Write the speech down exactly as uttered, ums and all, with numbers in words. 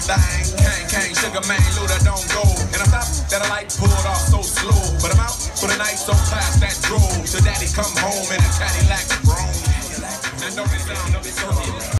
thing. Kang, Kang, Sugar Man, Luda don't go. And I thought that a light pulled off so slow. But I'm out for the night so fast that drove. So daddy come home in a Cadillac grown. Now don't it sound, don't it sound.